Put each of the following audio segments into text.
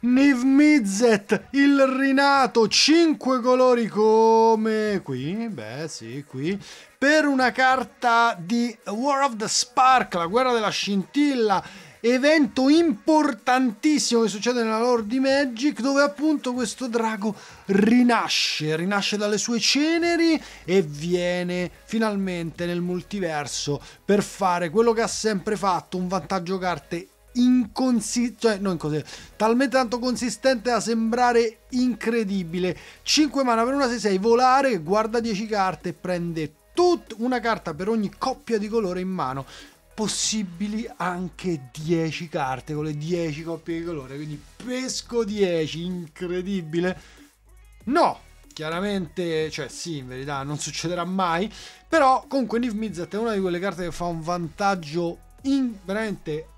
Niv Mizzet, il rinato, 5 colori come qui, beh sì, qui, per una carta di War of the Spark, la guerra della scintilla, evento importantissimo che succede nella lore di Magic, dove appunto questo drago rinasce dalle sue ceneri e viene finalmente nel multiverso per fare quello che ha sempre fatto, un vantaggio carte talmente tanto consistente da sembrare incredibile. 5 mana per una 6/6, volare, guarda 10 carte e prende una carta per ogni coppia di colore in mano, possibili anche 10 carte con le 10 coppie di colore, quindi pesco 10, incredibile. No, chiaramente, cioè sì, in verità non succederà mai, però comunque Niv Mizzet è una di quelle carte che fa un vantaggio veramente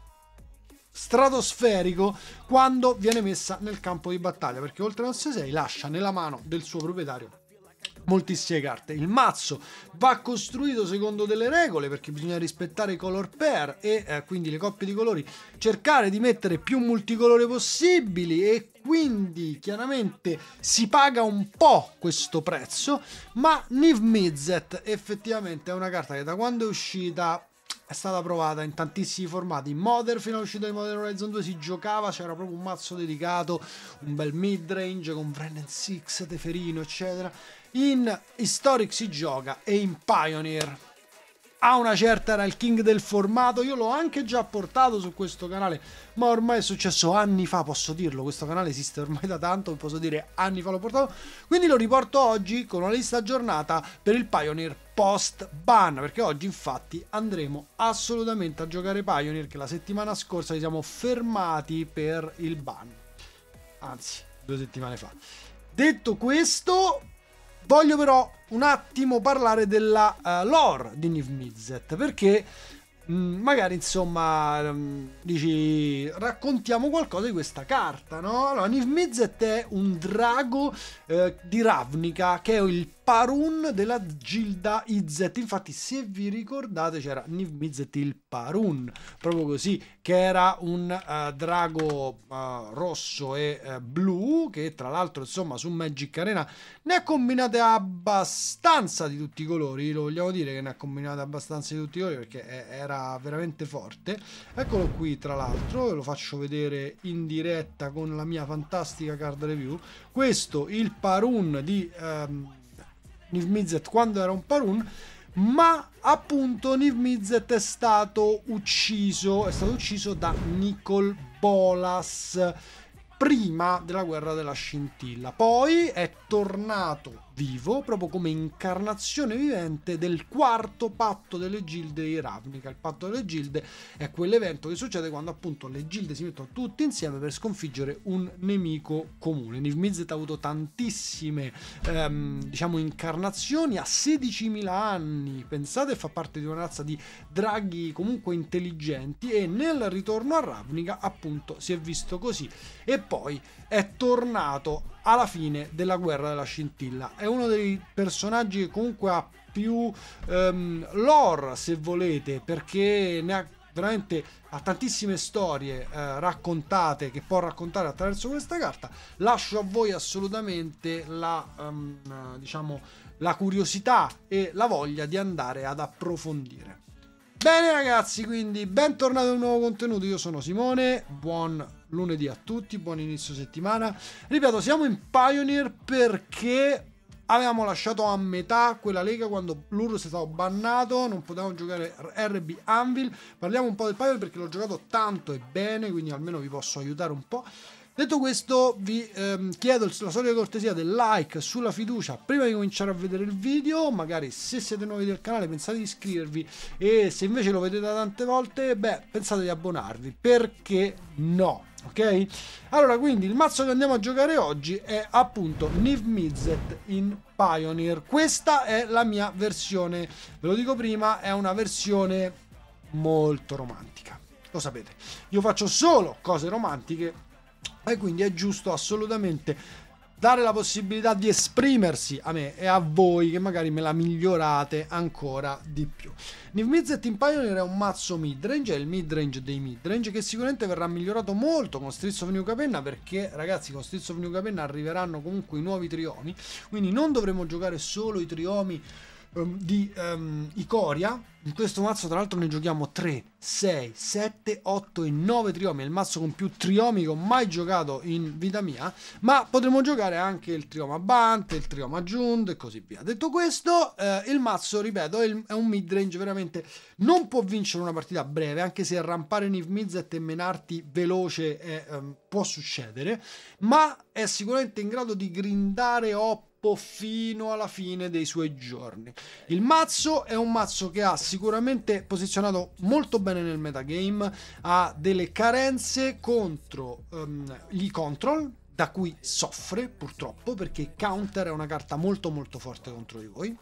stratosferico quando viene messa nel campo di battaglia, perché oltre a 6 lascia nella mano del suo proprietario moltissime carte. Il mazzo va costruito secondo delle regole, perché bisogna rispettare i color pair e quindi le coppie di colori, cercare di mettere più multicolore possibili, e quindi chiaramente si paga un po' questo prezzo. Ma Niv Mizzet effettivamente è una carta che da quando è uscita è stata provata in tantissimi formati. In Modern, fino all'uscita di Modern Horizon 2 si giocava, c'era proprio un mazzo dedicato, un bel midrange con Wrenn and Six, Teferino eccetera. In Historic si gioca, e in Pioneer a una certa era il king del formato. Io l'ho anche già portato su questo canale, ma ormai è successo anni fa, posso dirlo, questo canale esiste ormai da tanto, posso dire anni fa l'ho portato, quindi lo riporto oggi con una lista aggiornata per il Pioneer post ban, perché oggi infatti andremo assolutamente a giocare Pioneer, che la settimana scorsa ci siamo fermati per il ban, anzi 2 settimane fa. Detto questo, voglio però un attimo parlare della lore di Niv Mizzet, perché magari insomma dici, raccontiamo qualcosa di questa carta, no? Allora, Niv Mizzet è un drago di Ravnica, che è il Parun della Gilda Izzet. Infatti, se vi ricordate, c'era Niv Mizzet il Parun, proprio così, che era un drago rosso e blu, che tra l'altro insomma su Magic Arena ne ha combinate abbastanza di tutti i colori. Lo vogliamo dire che ne ha combinate abbastanza di tutti i colori, perché era veramente forte. Eccolo qui, tra l'altro, lo faccio vedere in diretta con la mia fantastica card review. Questo il Parun di Niv Mizzet quando era un Parun, ma appunto Niv Mizzet è stato ucciso da Nicol Bolas prima della guerra della scintilla, poi è tornato vivo proprio come incarnazione vivente del quarto patto delle gilde di Ravnica. Il patto delle gilde è quell'evento che succede quando appunto le gilde si mettono tutte insieme per sconfiggere un nemico comune. Niv Mizzet ha avuto tantissime diciamo incarnazioni a 16.000 anni, pensate, fa parte di una razza di draghi comunque intelligenti, e nel ritorno a Ravnica appunto si è visto così, e poi è tornato alla fine della guerra della scintilla. È uno dei personaggi che comunque ha più lore, se volete, perché ne ha veramente, ha tantissime storie raccontate, che può raccontare attraverso questa carta. Lascio a voi assolutamente la diciamo la curiosità e la voglia di andare ad approfondire. Bene ragazzi, quindi bentornati a un nuovo contenuto. Io sono Simone, buon lunedì a tutti, buon inizio settimana. Ripeto, siamo in Pioneer perché avevamo lasciato a metà quella lega quando l'Urus è stato bannato, non potevamo giocare RB Anvil. Parliamo un po' del Pioneer perché l'ho giocato tanto e bene, quindi almeno vi posso aiutare un po'. Detto questo, vi chiedo la solita cortesia del like sulla fiducia prima di cominciare a vedere il video. Magari se siete nuovi del canale pensate di iscrivervi, e se invece lo vedete tante volte, beh, pensate di abbonarvi, perché no, ok? Allora, quindi il mazzo che andiamo a giocare oggi è appunto Niv Mizzet in Pioneer. Questa è la mia versione, ve lo dico prima, è una versione molto romantica, lo sapete, io faccio solo cose romantiche, e quindi è giusto assolutamente dare la possibilità di esprimersi a me e a voi che magari me la migliorate ancora di più. Niv Mizzet in Pioneer è un mazzo midrange, è il midrange dei midrange, che sicuramente verrà migliorato molto con Streets of New Capenna, perché ragazzi con Streets of New Capenna arriveranno comunque i nuovi triomi, quindi non dovremo giocare solo i triomi di Ikoria. In questo mazzo tra l'altro ne giochiamo 3, 6, 7, 8 e 9 triomi, è il mazzo con più triomi che ho mai giocato in vita mia, ma potremo giocare anche il trioma Bant, il trioma Jund e così via. Detto questo, il mazzo, ripeto, è un midrange veramente, non può vincere una partita breve, anche se rampare Niv Mizzet e menarti veloce può succedere, ma è sicuramente in grado di grindare fino alla fine dei suoi giorni. Il mazzo è un mazzo che ha sicuramente posizionato molto bene nel metagame, ha delle carenze contro gli control, da cui soffre purtroppo, perché counter è una carta molto molto forte contro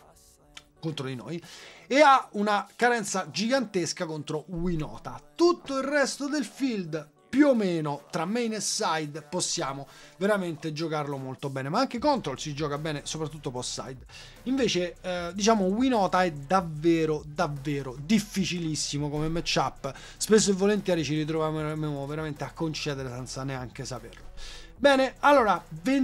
di noi, e ha una carenza gigantesca contro Winota. Tutto il resto del field più o meno tra main e side possiamo veramente giocarlo molto bene, ma anche control si gioca bene soprattutto post side. Invece diciamo Winota è davvero difficilissimo come matchup, spesso e volentieri ci ritroviamo veramente a concedere senza neanche saperlo. Bene, allora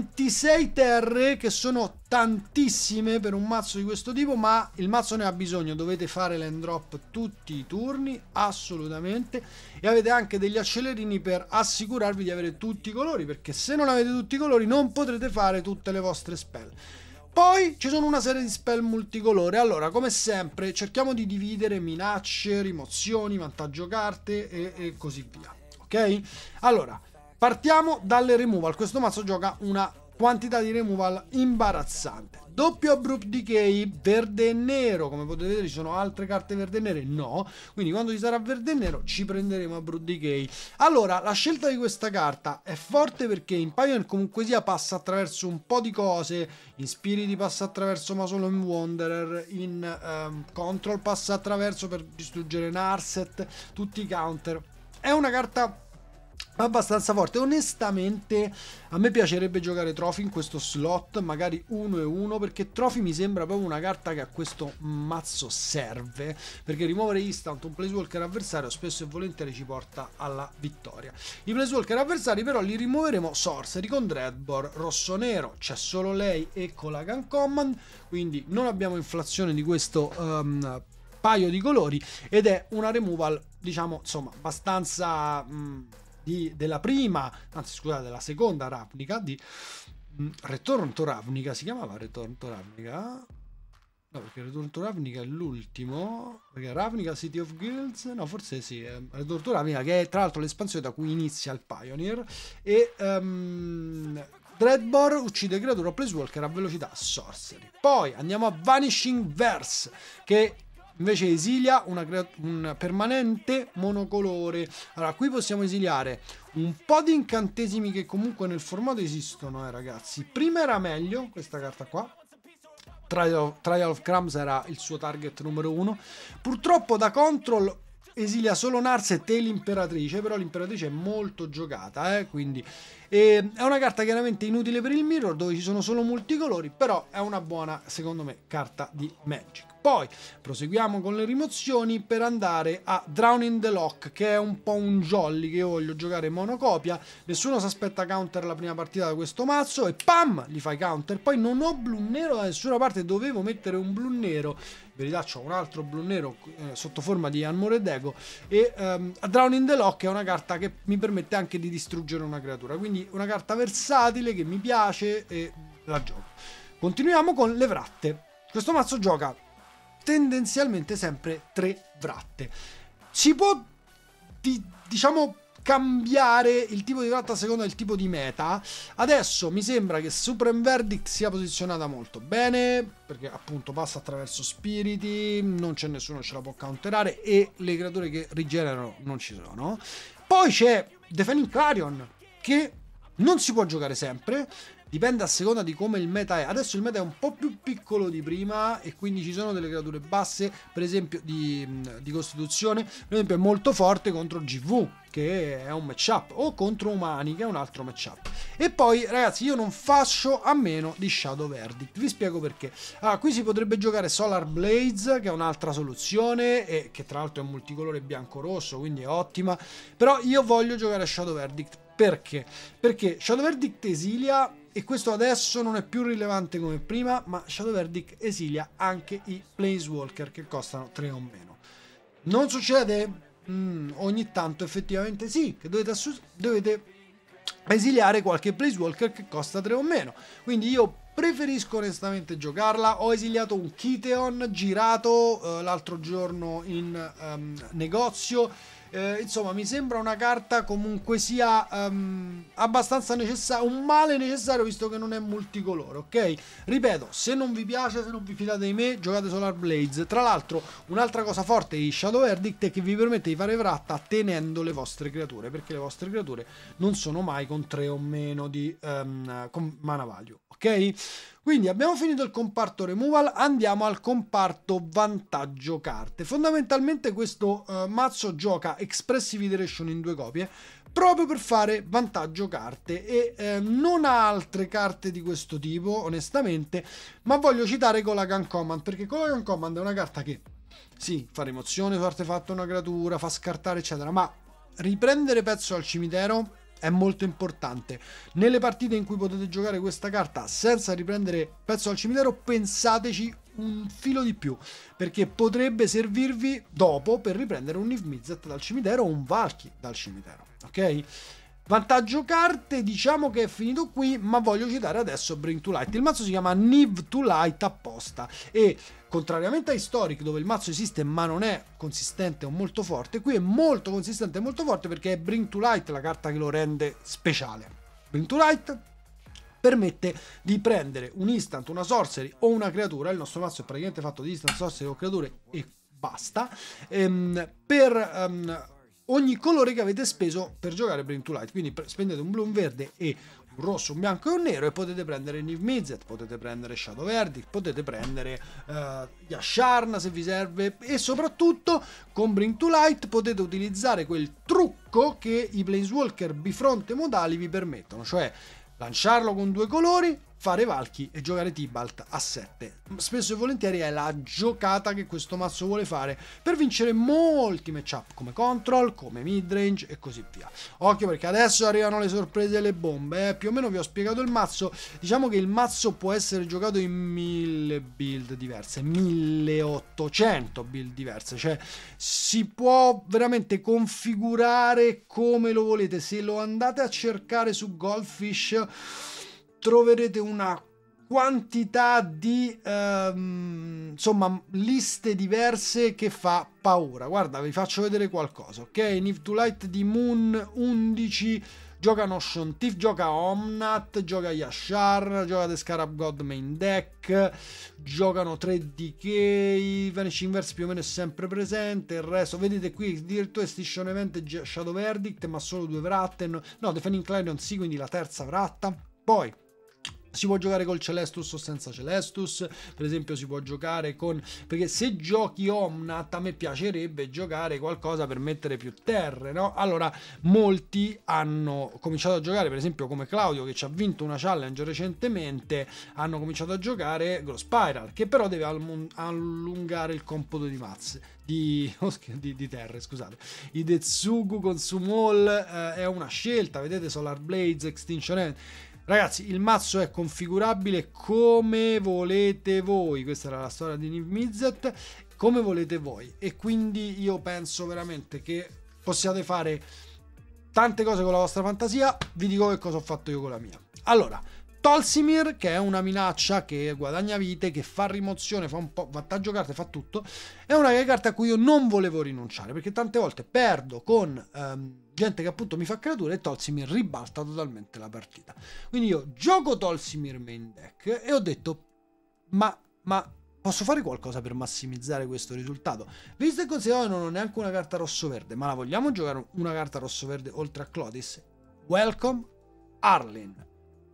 26 terre, che sono tantissime per un mazzo di questo tipo, ma il mazzo ne ha bisogno, dovete fare land drop tutti i turni, assolutamente, e avete anche degli accelerini per assicurarvi di avere tutti i colori, perché se non avete tutti i colori non potrete fare tutte le vostre spell. Poi ci sono una serie di spell multicolore. Allora, come sempre, cerchiamo di dividere minacce, rimozioni, vantaggio carte e così via, ok? Allora, partiamo dalle removal. Questo mazzo gioca una quantità di removal imbarazzante. Doppio Abrupt Decay, verde e nero. Come potete vedere ci sono altre carte verde e nere? No. Quindi quando ci sarà verde e nero ci prenderemo Abrupt Decay. Allora, la scelta di questa carta è forte perché in Pioneer comunque sia passa attraverso un po' di cose. In Spiriti passa attraverso Mausoleum Wanderer. In Control passa attraverso per distruggere Narset. Tutti i counter. È una carta abbastanza forte. Onestamente a me piacerebbe giocare Trophy in questo slot, magari 1 e 1, perché Trophy mi sembra proprio una carta che a questo mazzo serve, perché rimuovere instant un Planeswalker avversario spesso e volentieri ci porta alla vittoria. I Planeswalker avversari però li rimuoveremo Sorcery con Dreadbore rosso-nero, c'è solo lei e Colagan Command, quindi non abbiamo inflazione di questo paio di colori, ed è una removal diciamo insomma abbastanza della prima, anzi scusate, della seconda Ravnica di Return to Ravnica. Si chiamava Return to Ravnica? No, perché Return to Ravnica è l'ultimo, perché Ravnica City of Guilds, no forse sì, Return to Ravnica, che è tra l'altro l'espansione da cui inizia il Pioneer, e Dreadbore uccide creatura o Planeswalker a velocità Sorcery. Poi andiamo a Vanishing Verse, che invece esilia un permanente monocolore. Allora qui possiamo esiliare un po' di incantesimi che comunque nel formato esistono, ragazzi. Prima era meglio questa carta qua, Trial of Crumbs era il suo target numero 1. Purtroppo da control esilia solo Narset e l'Imperatrice, però l'Imperatrice è molto giocata, quindi è una carta chiaramente inutile per il Mirror, dove ci sono solo multicolori, però è una buona, secondo me, carta di Magic. Poi proseguiamo con le rimozioni per andare a Drowning the Loch, che è un po' un jolly che io voglio giocare monocopia. Nessuno si aspetta counter la prima partita da questo mazzo e pam, gli fai counter. Poi non ho blu nero da nessuna parte, dovevo mettere un blu nero. In verità c'ho un altro blu nero sotto forma di Unmoored Echo, e Drowning the Loch è una carta che mi permette anche di distruggere una creatura, quindi una carta versatile che mi piace e la gioco. Continuiamo con le vratte. Questo mazzo gioca tendenzialmente sempre 3 vratte. Si può diciamo cambiare il tipo di vratta a seconda del tipo di meta. Adesso mi sembra che Supreme Verdict sia posizionata molto bene, perché appunto passa attraverso spiriti, non c'è nessuno che ce la può counterare e le creature che rigenerano non ci sono. Poi c'è Defining Clarion, che non si può giocare sempre, dipende a seconda di come il meta è. Adesso il meta è un po' più piccolo di prima e quindi ci sono delle creature basse, per esempio di costituzione, per esempio è molto forte contro GV, che è un matchup, o contro umani, che è un altro matchup. E poi ragazzi, io non faccio a meno di Shadow Verdict, vi spiego perché. Allora, qui si potrebbe giocare Solar Blades, che è un'altra soluzione e che tra l'altro è un multicolore bianco-rosso, quindi è ottima, però io voglio giocare a Shadow Verdict. Perché? Perché Shadow Verdict esilia, e questo adesso non è più rilevante come prima, ma Shadow Verdict esilia anche i Planeswalker che costano 3 o meno. Non succede? Ogni tanto effettivamente sì, che dovete esiliare qualche Planeswalker che costa 3 o meno. Quindi io preferisco onestamente giocarla. Ho esiliato un Kiteon girato l'altro giorno in negozio. Insomma, mi sembra una carta comunque sia abbastanza necessaria, un male necessario visto che non è multicolore, ok? Ripeto, se non vi piace, se non vi fidate di me, giocate Solar Blades. Tra l'altro, un'altra cosa forte di Shadow Verdict è che vi permette di fare vratta tenendo le vostre creature, perché le vostre creature non sono mai con 3 o meno di con mana value, ok? Quindi abbiamo finito il comparto removal, andiamo al comparto vantaggio carte. Fondamentalmente questo mazzo gioca Expressive Iteration in 2 copie proprio per fare vantaggio carte e non ha altre carte di questo tipo onestamente, ma voglio citare Colagan Command, perché Colagan Command è una carta che sì, fa rimozione su artefatto una creatura, fa scartare eccetera, ma riprendere pezzo al cimitero è molto importante. Nelle partite in cui potete giocare questa carta senza riprendere pezzo al cimitero, pensateci un filo di più, perché potrebbe servirvi dopo per riprendere un Niv Mizzet dal cimitero o un Valky dal cimitero, ok? Vantaggio carte, diciamo che è finito qui, ma voglio citare adesso Bring to Light. Il mazzo si chiama Niv to Light apposta e contrariamente a Historic, dove il mazzo esiste ma non è consistente o molto forte, qui è molto consistente e molto forte perché è Bring to Light la carta che lo rende speciale. Bring to Light permette di prendere un instant, una sorcery o una creatura, il nostro mazzo è praticamente fatto di instant, sorcery o creature e basta, per ogni colore che avete speso per giocare Bring to Light. Quindi spendete un blu, un verde e un rosso, un bianco e un nero e potete prendere Niv Mizzet, potete prendere Shadow Verdict, potete prendere Yasharna se vi serve, e soprattutto con Bring to Light potete utilizzare quel trucco che i Planeswalker bifronte modali vi permettono, cioè lanciarlo con 2 colori, fare Valky e giocare Tibalt a 7. Spesso e volentieri è la giocata che questo mazzo vuole fare per vincere molti matchup come control, come midrange e così via. Occhio perché adesso arrivano le sorprese e le bombe, più o meno vi ho spiegato il mazzo. Diciamo che il mazzo può essere giocato in 1000 build diverse, 1800 build diverse, cioè si può veramente configurare come lo volete. Se lo andate a cercare su Goldfish troverete una quantità di insomma liste diverse che fa paura. Guarda, vi faccio vedere qualcosa, ok? Niv to Light di Moon 11 gioca Notion Thief, gioca Omnath, gioca Yashar, gioca The Scarab God main deck, giocano 3 Decay, Vanishing Verse più o meno è sempre presente, il resto, vedete qui, addirittura Extinction Event Shadow Verdict, ma solo 2 vratte, no, Defining Clarion sì, quindi la terza vratta. Poi si può giocare col Celestus o senza Celestus, per esempio si può giocare con, perché se giochi Omnath a me piacerebbe giocare qualcosa per mettere più terre, no? Allora molti hanno cominciato a giocare, per esempio come Claudio che ci ha vinto una challenge recentemente, hanno cominciato a giocare Growth Spiral, che però deve allungare il computo di mazze di terre, scusate. I Detsugu con Sumol è una scelta, vedete Solar Blades, Extinction Event. Ragazzi, il mazzo è configurabile come volete voi, questa era la storia di Niv Mizzet, come volete voi, e quindi io penso veramente che possiate fare tante cose con la vostra fantasia. Vi dico che cosa ho fatto io con la mia. Allora, Tolsimir, che è una minaccia che guadagna vite, che fa rimozione, fa un po' vantaggio carte, fa tutto, è una carta a cui io non volevo rinunciare, perché tante volte perdo con gente che appunto mi fa creature e Tolsimir ribalta totalmente la partita. Quindi io gioco Tolsimir main deck e ho detto ma posso fare qualcosa per massimizzare questo risultato, visto e considerato che non ho neanche una carta rosso-verde, ma la vogliamo giocare una carta rosso-verde oltre a Clodis? Welcome Arlinn.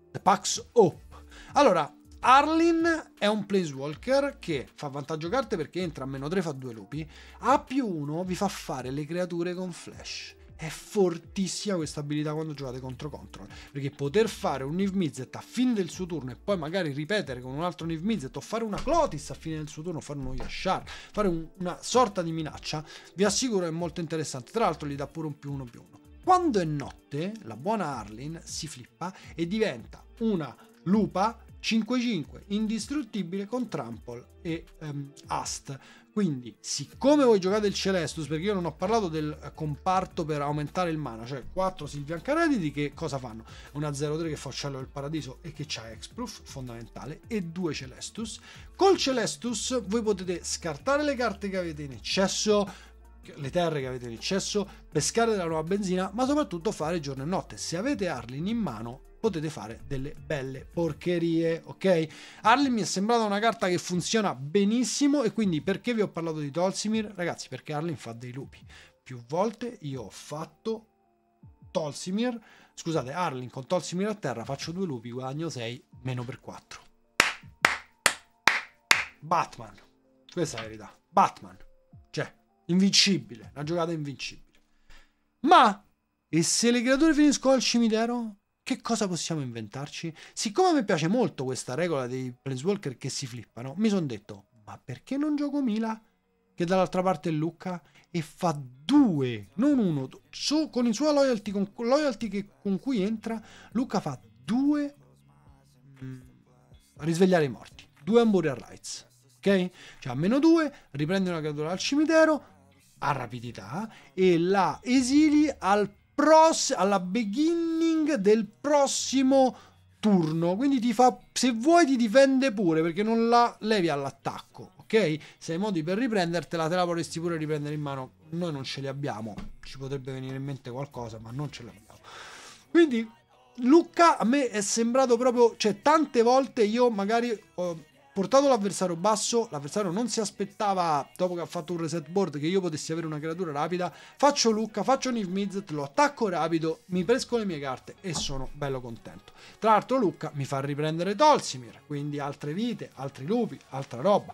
The Pax Hope. Allora, Arlinn è un Planeswalker che fa vantaggio carte perché entra a -3, fa 2 lupi, a +1 vi fa fare le creature con flash. È fortissima questa abilità quando giocate contro Control, perché poter fare un Niv Mizzet a fine del suo turno e poi magari ripetere con un altro Niv Mizzet, o fare una Clotis a fine del suo turno, fare uno Yashar, fare una sorta di minaccia, vi assicuro è molto interessante. Tra l'altro gli dà pure un +1/+1. Quando è notte, la buona Arlinn si flippa e diventa una lupa 5/5 indistruttibile con trample e Ast. Quindi, siccome voi giocate il Celestus, perché io non ho parlato del comparto per aumentare il mana, cioè 4 Sylvian Caretidi che cosa fanno? Una 0/3 che fa Uccello del Paradiso e che c'ha Hexproof, fondamentale, e 2 Celestus. Col Celestus voi potete scartare le carte che avete in eccesso, le terre che avete in eccesso, pescare della nuova benzina, ma soprattutto fare giorno e notte. Se avete Arlinn in mano potete fare delle belle porcherie, ok? Arlinn mi è sembrata una carta che funziona benissimo, e quindi perché vi ho parlato di Tolsimir? Ragazzi, perché Arlinn fa dei lupi. Più volte io ho fatto Tolsimir, scusate, Arlinn con Tolsimir a terra, faccio 2 lupi, guadagno 6, -4. Batman, questa è la verità. Batman, cioè, invincibile, una giocata invincibile. Ma, e se le creature finiscono al cimitero? Che cosa possiamo inventarci? Siccome mi piace molto questa regola dei Planeswalker che si flippano, mi sono detto, ma perché non gioco Mila, che dall'altra parte è Lucca, e fa 2, non 1, con i suoi loyalty, con con cui entra, Lucca fa 2 risvegliare i morti, 2 Amburial Rites, ok? Cioè a -2 riprendi una creatura dal cimitero a rapidità e la esili alla beginning del prossimo turno, quindi ti fa, se vuoi ti difende pure perché non la levi all'attacco, ok? Se hai modi per riprendertela te la vorresti pure riprendere in mano, noi non ce li abbiamo, ci potrebbe venire in mente qualcosa ma non ce l'abbiamo. Quindi Lucca a me è sembrato proprio, cioè tante volte io magari ho portato l'avversario basso, l'avversario non si aspettava, dopo che ha fatto un reset board, che io potessi avere una creatura rapida, faccio Lucca, faccio Niv Mizzet, lo attacco rapido, mi pesco le mie carte e sono bello contento. Tra l'altro Lucca mi fa riprendere Tolsimir, quindi altre vite, altri lupi, altra roba,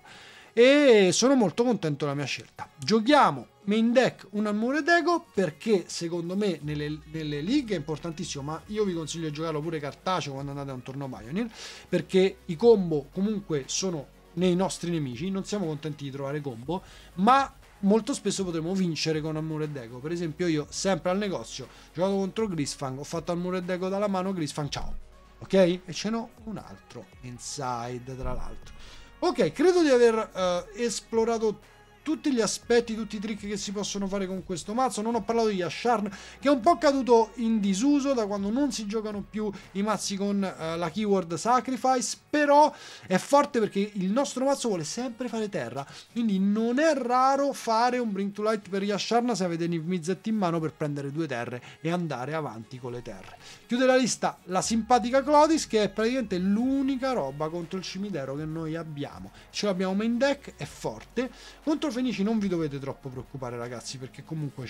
e sono molto contento della mia scelta. Giochiamo main deck un Armored Echo perché secondo me nelle lighe è importantissimo, ma io vi consiglio di giocarlo pure cartaceo quando andate a un torneo Pioneer, perché i combo comunque sono nei nostri nemici, non siamo contenti di trovare combo, ma molto spesso potremo vincere con Armored Echo. Per esempio io sempre al negozio ho giocato contro Grisfang, ho fatto Armored Echo dalla mano, Grisfang ciao, ok? E ce n'ho un altro inside tra l'altro. Ok, credo di aver esplorato tutti gli aspetti, tutti i trick che si possono fare con questo mazzo. Non ho parlato di Yasharn, che è un po' caduto in disuso da quando non si giocano più i mazzi con la keyword Sacrifice, però è forte perché il nostro mazzo vuole sempre fare terra, quindi non è raro fare un Bring to Light per Yasharn se avete Niv Mizzet in mano per prendere 2 terre e andare avanti con le terre. Chiude la lista la simpatica Clotis, che è praticamente l'unica roba contro il cimitero che noi abbiamo. Ce l'abbiamo main deck, è forte. Contro Fenici non vi dovete troppo preoccupare ragazzi, perché comunque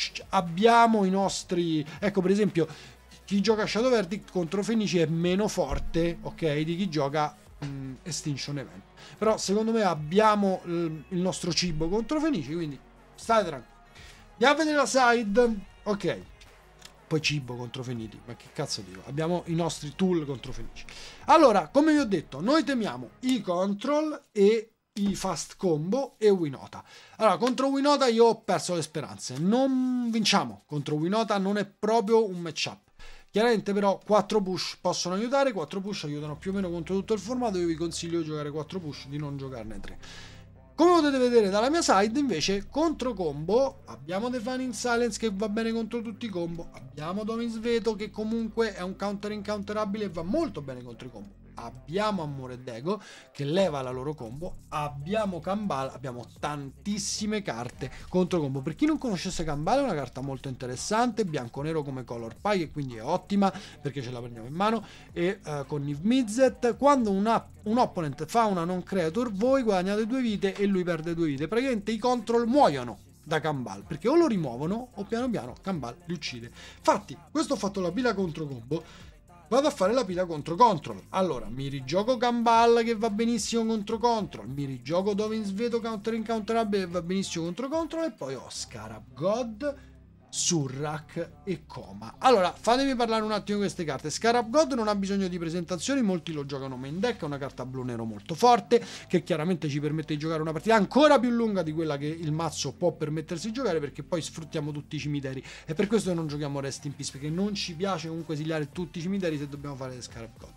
abbiamo i nostri, ecco per esempio chi gioca Shadow Verdict contro Fenici è meno forte, ok, di chi gioca Extinction Event, però secondo me abbiamo il nostro cibo contro Fenici, quindi state tranquilli. Andiamo a vedere la side, ok, poi cibo contro Fenici, ma che cazzo dico, abbiamo i nostri tool contro Fenici. Allora, come vi ho detto, noi temiamo i control e i fast combo e Winota. Allora, contro Winota io ho perso le speranze, non vinciamo contro Winota, non è proprio un matchup. Chiaramente però 4 push possono aiutare, 4 push aiutano più o meno contro tutto il formato, io vi consiglio di giocare 4 push, di non giocarne 3. Come potete vedere dalla mia side invece contro combo abbiamo Defining Silence che va bene contro tutti i combo, abbiamo Domin's Veto che comunque è un counter incounterabile e va molto bene contro i combo, abbiamo Armored Echo che leva la loro combo, abbiamo Kambal, abbiamo tantissime carte contro combo. Per chi non conoscesse Kambal è una carta molto interessante, bianco-nero come color pie e quindi è ottima perché ce la prendiamo in mano, e con Niv Mizzet quando un opponent fa una non creature voi guadagnate 2 vite e lui perde 2 vite, praticamente i control muoiono da Kambal perché o lo rimuovono o piano piano Kambal li uccide. Infatti questo ho fatto la bila contro combo vado a fare la pila contro Control. Allora, mi rigioco Gambal che va benissimo contro Control, mi rigioco Dovin Sveto counter incounterabile che va benissimo contro Control, e poi ho Scarab God, Surrak e Coma. Allora, fatemi parlare un attimo di queste carte. Scarab God non ha bisogno di presentazioni, molti lo giocano main deck, è una carta blu-nero molto forte che chiaramente ci permette di giocare una partita ancora più lunga di quella che il mazzo può permettersi di giocare, perché poi sfruttiamo tutti i cimiteri, e per questo non giochiamo Rest in Peace, perché non ci piace comunque esiliare tutti i cimiteri se dobbiamo fare Scarab God.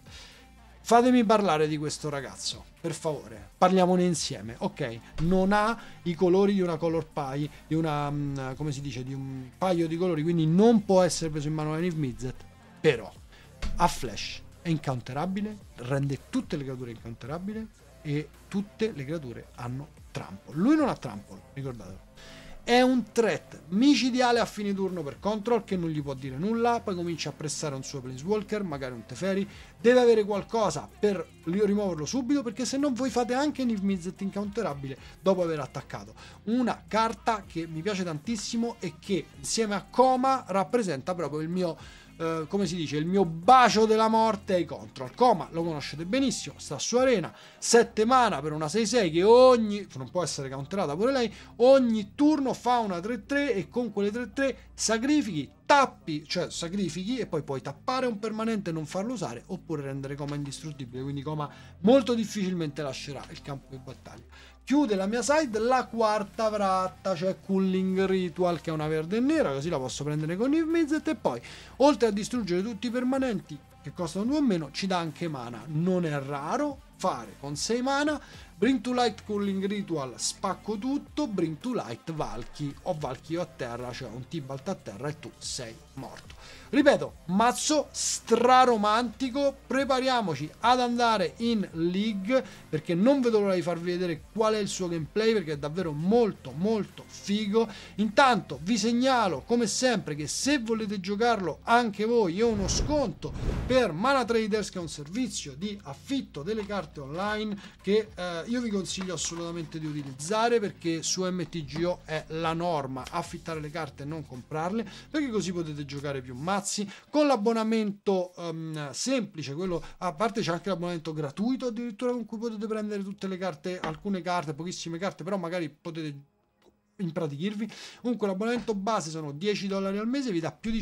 Fatemi parlare di questo ragazzo, per favore, parliamone insieme. Ok, non ha i colori di una color pie, di una, come si dice, di un paio di colori, quindi non può essere preso in mano da Niv Mizzet, però ha flash, è incounterabile, rende tutte le creature incounterabili e tutte le creature hanno trample. Lui non ha trample, ricordatelo. È un threat micidiale a fine turno per Control, che non gli può dire nulla, poi comincia a pressare un suo Planeswalker, magari un Teferi, deve avere qualcosa per rimuoverlo subito, perché se no voi fate anche Niv Mizzet incounterabile dopo aver attaccato. Una carta che mi piace tantissimo e che insieme a Coma rappresenta proprio il mio come si dice, il mio bacio della morte ai Control. Coma lo conoscete benissimo, sta su Arena, 7 mana per una 6/6 che non può essere counterata pure lei, ogni turno fa una 3/3 e con quelle 3/3 sacrifichi, tappi, cioè sacrifichi e poi puoi tappare un permanente e non farlo usare, oppure rendere Coma indistruttibile, quindi Coma molto difficilmente lascerà il campo di battaglia. Chiude la mia side la quarta vratta, cioè Culling Ritual, che è una verde e nera, così la posso prendere con Niv Mizzet, e poi oltre a distruggere tutti i permanenti che costano 2 o meno ci dà anche mana. Non è raro fare con 6 mana Bring to Light Culling Ritual, spacco tutto, Bring to Light Valky, o Valky a terra, cioè un Tibalt a terra e tu sei morto. Ripeto, mazzo straromantico, prepariamoci ad andare in League, perché non vedo l'ora di farvi vedere qual è il suo gameplay, perché è davvero molto molto figo. Intanto vi segnalo come sempre che se volete giocarlo anche voi, io ho uno sconto per Mana Traders, che è un servizio di affitto delle carte online che io vi consiglio assolutamente di utilizzare, perché su MTGO è la norma affittare le carte e non comprarle, perché così potete giocare più mazzi con l'abbonamento semplice, quello a parte c'è anche l'abbonamento gratuito addirittura, con cui potete prendere tutte le carte, alcune carte, pochissime carte, però magari potete impratichirvi. Comunque l'abbonamento base sono $10 al mese, vi dà più di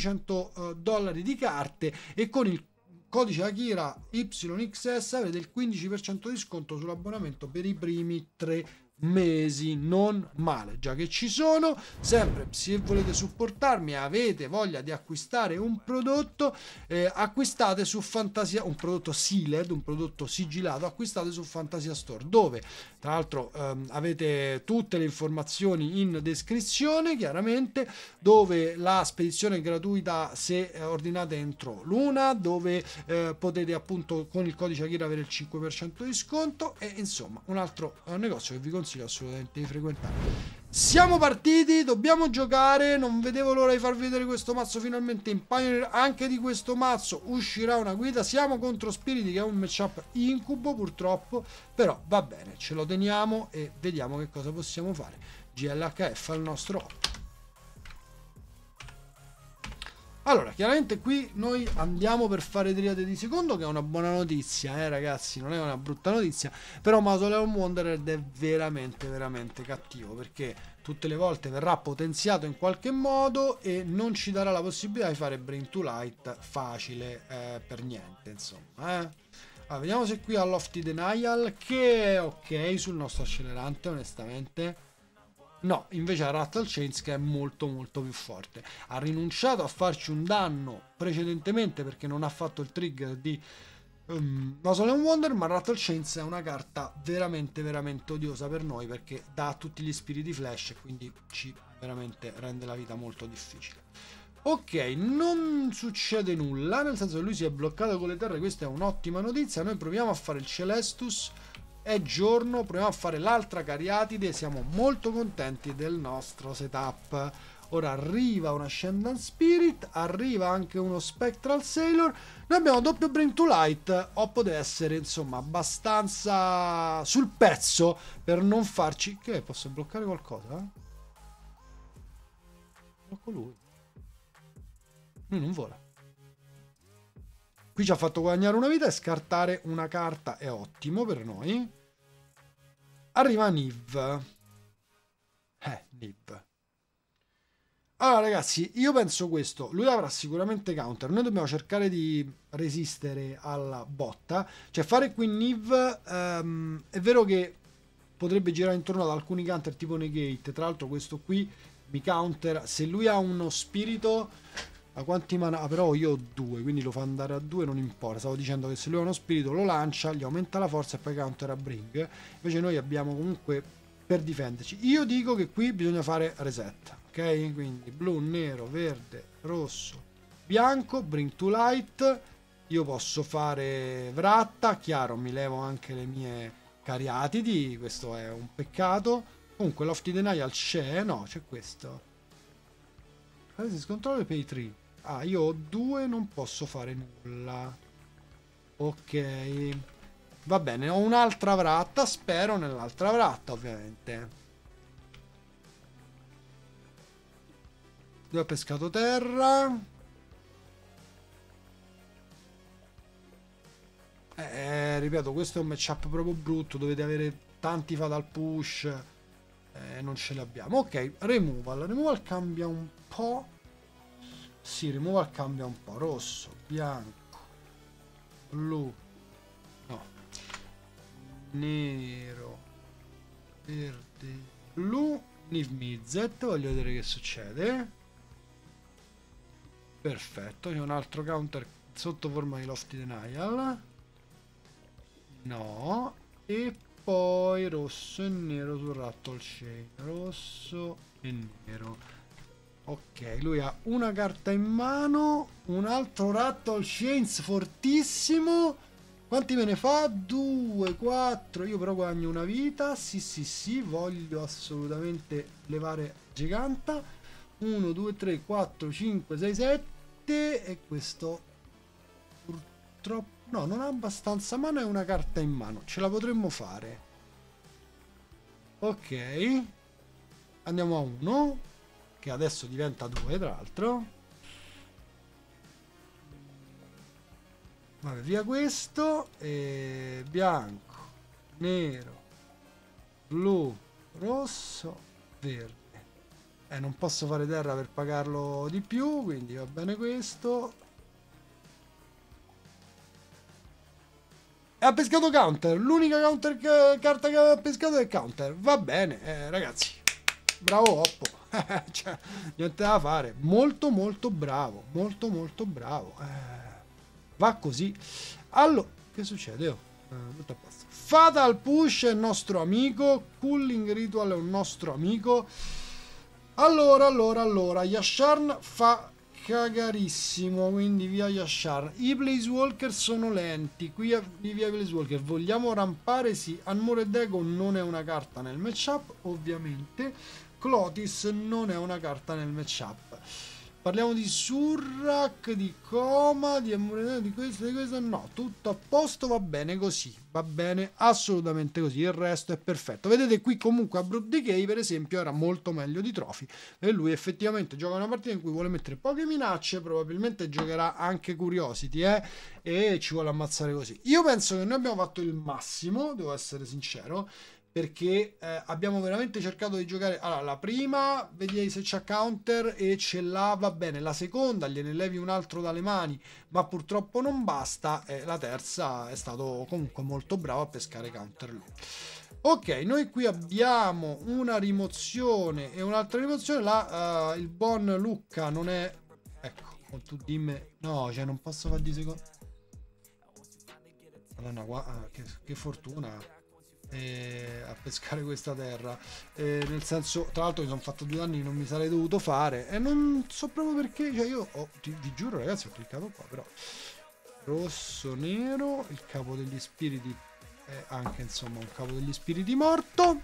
$100 di carte, e con il codice Akira YXS avete il 15% di sconto sull'abbonamento per i primi 3 mesi. Non male, già che ci sono. Sempre, se volete supportarmi, avete voglia di acquistare un prodotto, acquistate su Fantasia, un prodotto sealed, un prodotto sigillato, acquistate su Fantasia Store, dove tra l'altro avete tutte le informazioni in descrizione, chiaramente, dove la spedizione è gratuita se ordinate entro l'una, dove potete appunto con il codice Akira avere il 5% di sconto, e insomma un altro negozio che vi consiglio assolutamente di frequentare. Siamo partiti, dobbiamo giocare, non vedevo l'ora di farvi vedere questo mazzo finalmente in Pioneer. Anche di questo mazzo uscirà una guida. Siamo contro Spiriti, che è un matchup incubo purtroppo, però va bene, ce lo teniamo e vediamo che cosa possiamo fare. GLHF al nostro 8. Allora, chiaramente qui noi andiamo per fare Triade di secondo, che è una buona notizia, ragazzi, non è una brutta notizia, però Mausoleum Wanderer è veramente, veramente cattivo, perché tutte le volte verrà potenziato in qualche modo e non ci darà la possibilità di fare Bring to Light facile per niente, insomma, Allora, vediamo se qui ha Lofty Denial, che è ok sul nostro accelerante, onestamente. No, invece ha Rattle Chains, che è molto molto più forte. Ha rinunciato a farci un danno precedentemente perché non ha fatto il trigger di Mausoleum Wonder, ma Rattle Chains è una carta veramente veramente odiosa per noi, perché dà tutti gli spiriti flash e quindi ci veramente rende la vita molto difficile. Ok, non succede nulla, nel senso che lui si è bloccato con le terre, questa è un'ottima notizia. Noi proviamo a fare il Celestus, è giorno, proviamo a fare l'altra Cariatide, siamo molto contenti del nostro setup. Ora arriva una Ascendant Spirit, arriva anche uno Spectral Sailor, noi abbiamo doppio Bring to Light. Oppo deve essere insomma abbastanza sul pezzo per non farci... Che posso bloccare qualcosa? Blocco lui non vola, Qui ci ha fatto guadagnare una vita e scartare una carta è ottimo per noi. Arriva Niv. Niv. Allora ragazzi, io penso questo, lui avrà sicuramente counter, noi dobbiamo cercare di resistere alla botta, cioè fare qui Niv, è vero che potrebbe girare intorno ad alcuni counter tipo negate, tra l'altro questo qui mi counter, se lui ha uno spirito, a quanti mana? Però io ho 2, quindi lo fa andare a 2, non importa, stavo dicendo che se lui ha uno spirito lo lancia, gli aumenta la forza e poi counter a Bring, invece noi abbiamo comunque per difenderci, io dico che qui bisogna fare reset. Ok, quindi blu, nero, verde, rosso, bianco, bring to light. Io posso fare vratta, chiaro, mi levo anche le mie cariatidi, questo è un peccato. Comunque Lofty Denial c'è, no, c'è questo. Si scontrolla pay 3. Ah, io ho 2, non posso fare nulla. Ok, va bene, ho un'altra vratta, spero nell'altra vratta ovviamente. Lui ha pescato terra. Ripeto, questo è un matchup proprio brutto. Dovete avere tanti fatal push. Non ce li abbiamo. Ok, removal. Removal cambia un po'. Sì, removal cambia un po'. Rosso, bianco, blu. No. Nero, verde, blu. Niv Mizzet. Voglio vedere che succede. Perfetto, c'è un altro counter sotto forma di Lofty Denial. No. E poi rosso e nero sul Rattle Chain. Rosso e nero. Ok, lui ha una carta in mano. Un altro Rattle Chains fortissimo. Quanti me ne fa? 2, 4. Io però guadagno una vita. Sì, voglio assolutamente levare Giganta. 1, 2, 3, 4, 5, 6, 7 e questo purtroppo no, non ha abbastanza mana e una carta in mano, ce la potremmo fare. Ok, andiamo a 1 che adesso diventa 2 tra l'altro. Vabbè, via questo e bianco, nero, blu, rosso, verde. Non posso fare terra per pagarlo di più, quindi va bene questo. E ha pescato counter, l'unica carta che ha pescato è counter. Va bene, ragazzi, bravo Oppo. Cioè, niente da fare, molto bravo, molto bravo. Va così. Allora, che succede? Tutto a posto. Fatal Push è il nostro amico, Cooling Ritual è un nostro amico. Allora, Yasharn fa cagarissimo, quindi via Yasharn. I Placewalker sono lenti, qui via Placewalker. Vogliamo rampare? Sì. Unmoored Echo non è una carta nel matchup, ovviamente. Clotis non è una carta nel matchup. Parliamo di Surrak, di Coma, di questo, no, tutto a posto, va bene così, va bene assolutamente così, il resto è perfetto. Vedete qui comunque a Brood Decay per esempio era molto meglio di Trophy e lui effettivamente gioca una partita in cui vuole mettere poche minacce, probabilmente giocherà anche Curiosity e ci vuole ammazzare così. Io penso che noi abbiamo fatto il massimo, devo essere sincero, perché abbiamo veramente cercato di giocare. Allora, la prima vedi se c'ha counter e ce l'ha, va bene. La seconda gliene levi un altro dalle mani, ma purtroppo non basta. E la terza è stato comunque molto bravo a pescare counter lui. Ok, noi qui abbiamo una rimozione e un'altra rimozione. Il buon Lucca non è. Ecco, tu dimmi. No, cioè non posso fare di secondo. Madonna, che fortuna a pescare questa terra, nel senso, tra l'altro mi sono fatto 2 anni, non mi sarei dovuto fare e non so proprio perché, cioè io vi giuro ragazzi, ho cliccato qua, però rosso, nero, il capo degli spiriti è anche insomma un capo degli spiriti morto.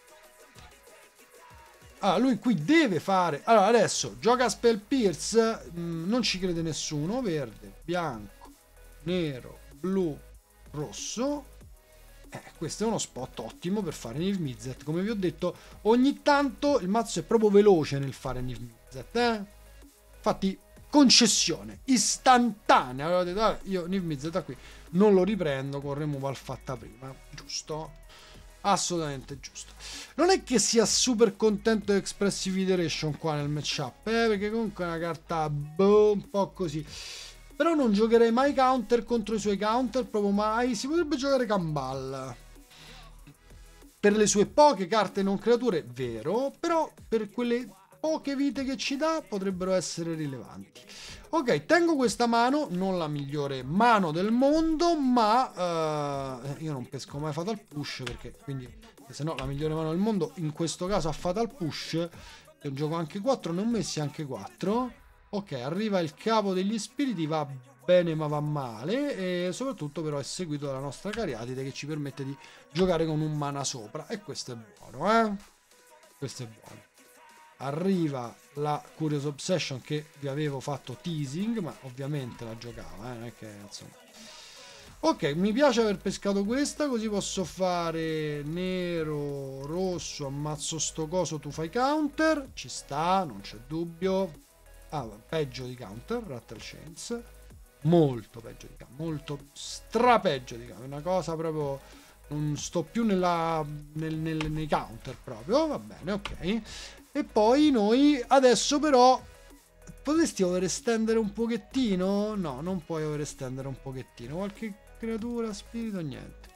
Allora lui qui deve fare, allora adesso gioca Spell Pierce, non ci crede nessuno, verde, bianco, nero, blu, rosso. Questo è uno spot ottimo per fare Niv Mizzet. Come vi ho detto, ogni tanto il mazzo è proprio veloce nel fare Niv Mizzet. Infatti concessione istantanea. Allora detto, vabbè, io Niv Mizzet da qui non lo riprendo con removal fatta prima, giusto? Assolutamente giusto. Non è che sia super contento di Expressive Iteration qua nel matchup, perché comunque è una carta un po' così. Però non giocherei mai counter contro i suoi counter, proprio mai. Si potrebbe giocare Kambal per le sue poche carte non creature, vero, però per quelle poche vite che ci dà potrebbero essere rilevanti. Ok, tengo questa mano, non la migliore mano del mondo, ma io non pesco mai Fatal Push, perché quindi se no la migliore mano del mondo in questo caso ha Fatal Push, è un gioco anche 4, ne ho messi anche 4. Ok, arriva il capo degli spiriti, va bene ma va male, e soprattutto però è seguito dalla nostra Cariatide che ci permette di giocare con un mana sopra, e questo è buono, questo è buono. Arriva la Curious Obsession che vi avevo fatto teasing, ma ovviamente la giocava, non è che insomma. Ok, mi piace aver pescato questa, così posso fare nero, rosso, ammazzo sto coso, tu fai counter, ci sta, non c'è dubbio. Ah, peggio di counter, Rattle Chains, molto peggio di counter, molto strapeggio di counter, una cosa proprio, non sto più nei counter proprio, va bene, ok. E poi noi adesso però potresti overestendere un pochettino? No, non puoi overestendere un pochettino. Qualche creatura, spirito, niente.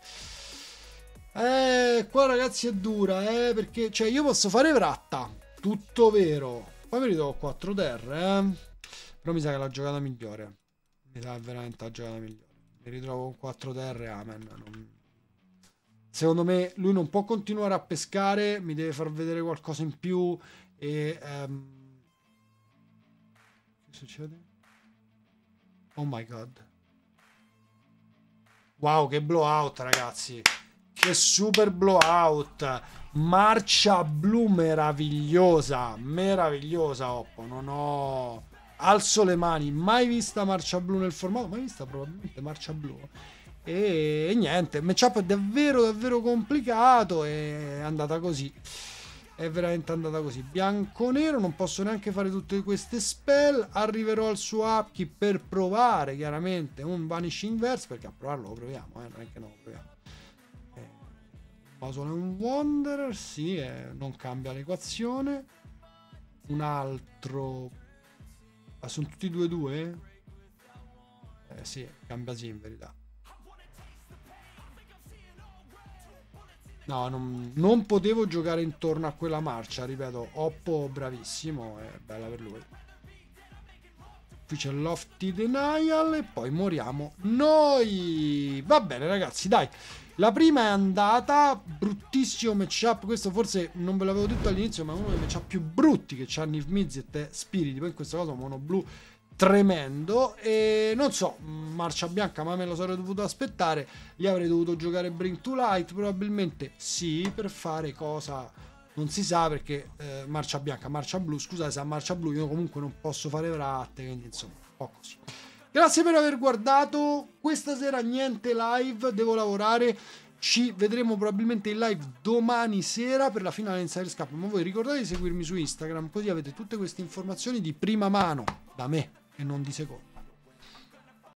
Qua ragazzi è dura, perché cioè io posso fare Vratta, tutto vero. Poi mi ritrovo 4 terre, però mi sa che è la giocata migliore. Mi sa veramente la giocata migliore. Mi ritrovo con 4 terre, amen. Secondo me lui non può continuare a pescare, mi deve far vedere qualcosa in più. E che succede? Oh my god, wow, che blowout ragazzi, che super blowout. Marcia blu meravigliosa, meravigliosa Oppo, non ho, alzo le mani, mai vista marcia blu nel formato, mai vista probabilmente marcia blu. E niente, matchup è davvero davvero complicato, è andata così, è veramente andata così. Bianco-nero, non posso neanche fare tutte queste spell, arriverò al suo upkeep per provare chiaramente un Vanishing Verse, perché a provarlo lo proviamo, non è che non lo proviamo. Basole un Wanderer, sì, non cambia l'equazione. Un altro, sono tutti 2-2? Sì, cambia sì in verità. No, non potevo giocare intorno a quella marcia, ripeto, Oppo bravissimo, è bella per lui. Qui c'è Lofty Denial e poi moriamo noi. Va bene ragazzi, dai, la prima è andata, bruttissimo matchup, questo forse non ve l'avevo detto all'inizio, ma è uno dei matchup più brutti che c'ha Niv Mizzet e Spiriti, poi in questo caso mono blu tremendo, e non so, marcia bianca, ma me lo sarei dovuto aspettare. Gli avrei dovuto giocare Bring to Light, probabilmente sì, per fare cosa non si sa, perché marcia bianca, marcia blu, scusate, se a marcia blu io comunque non posso fare vratte, quindi insomma un po' così. Grazie per aver guardato, questa sera niente live, devo lavorare. Ci vedremo probabilmente in live domani sera per la finale Insider Cup, ma voi ricordate di seguirmi su Instagram, così avete tutte queste informazioni di prima mano da me e non di seconda.